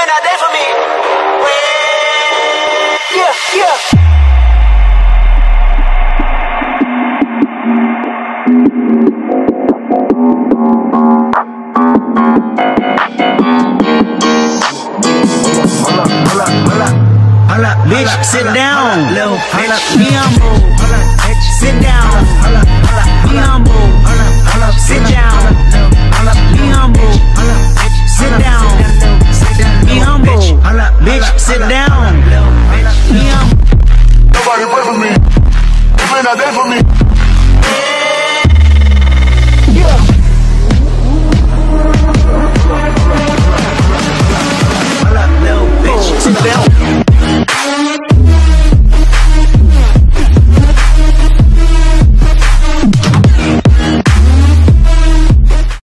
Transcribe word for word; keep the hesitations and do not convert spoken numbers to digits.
been out there for me. Yeah, yeah. Bitch, sit down. Be humble. Sit down. Be humble. Sit down. Be humble. Sit down. Be humble. Bitch, sit down.